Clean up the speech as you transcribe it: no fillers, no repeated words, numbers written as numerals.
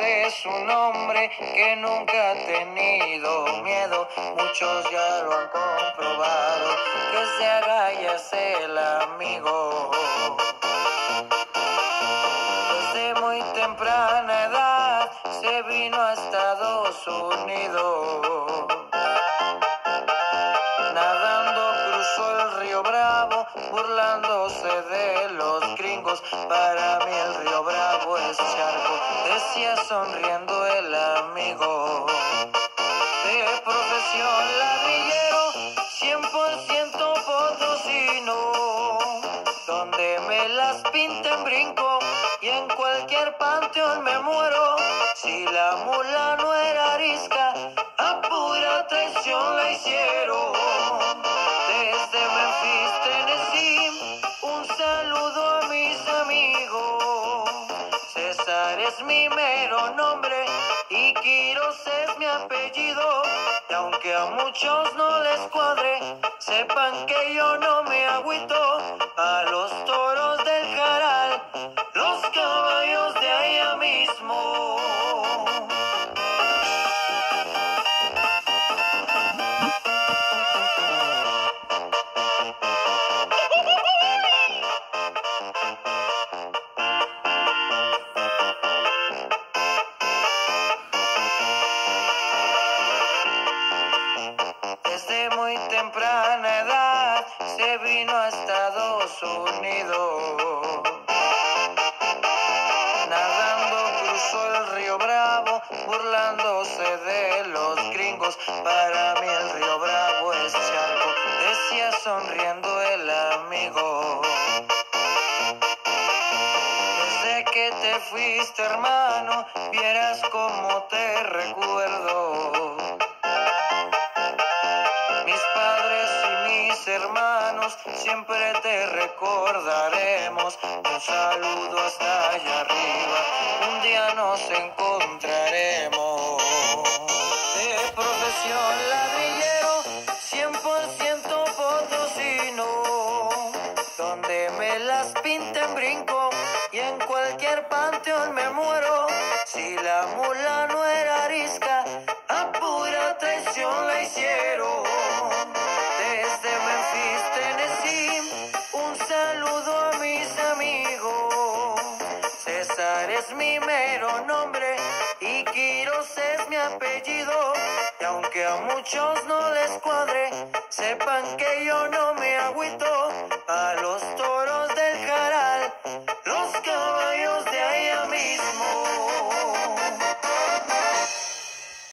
es un hombre que nunca ha tenido miedo, muchos ya lo han comprobado, que se haga y hace el amigo. Desde muy temprana edad se vino a Estados Unidos. Nadando cruzó el río Bravo, burlándose de los gringos. Para mí el río Bravo es charco, decía sonriendo el amigo. De profesión ladrillero, 100% potosino. Donde me las pinten brinco y en cualquier panteón me muero. Si la mula no era arisca, a pura traición la hicieron. Desde Memphis, Tennessee, un saludo a mis amigos. César es mi mero nombre y Quiros es mi apellido. Y aunque a muchos no les cuadre, sepan que yo no me agüito. A los toros del Jaral, los caballos de allá mismo. Desde muy temprana edad se vino a Estados Unidos. Nadando cruzó el río Bravo, burlándose de los gringos. Para mí el río Bravo es charco, decía sonriendo el amigo. Desde que te fuiste, hermano, vieras cómo te recuerdo. Mis padres y mis hermanos siempre te recordaremos. Un saludo hasta allá arriba, un día nos encontraremos. De profesión ladrillero, 100% potosino. Donde me las pinten brinco y en cualquier panteón me muero. Si la mula no era arisca, a pura traición la hicieron. Desde Memphis, Tennessee, un saludo a mis amigos. César es mi mero nombre y Quiros es mi apellido. Y aunque a muchos no les cuadre, sepan que yo no me agüito.